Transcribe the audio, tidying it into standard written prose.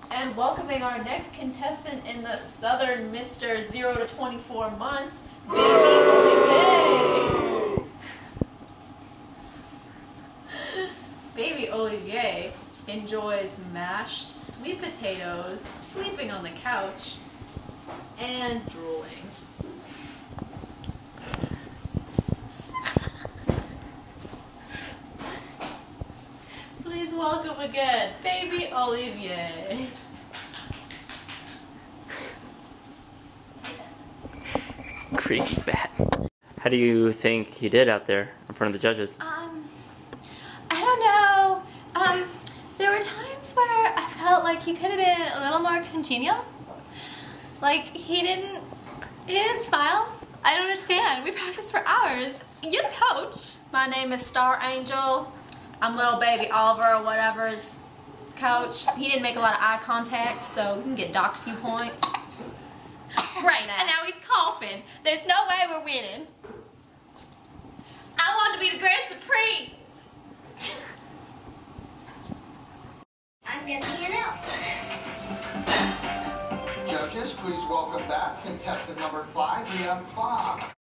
And welcoming our next contestant in the Southern Mr. 0 to 24 months, Baby Olivier. Baby Olivier enjoys mashed sweet potatoes, sleeping on the couch, and drooling. Please welcome again, Baby Olivier. Creaky bat. How do you think you did out there in front of the judges? I don't know. There were times where I felt like he could have been a little more congenial. Like he didn't smile. I don't understand. We practiced for hours. You're the coach. My name is Star Angel. I'm little baby Oliver or whatever's coach. He didn't make a lot of eye contact, so we can get docked a few points. Right, and now he's coughing. There's no way we're winning. I want to be the Grand Supreme. I'm gonna be an elf. Judges, please welcome back contestant number 5, Leon Clark.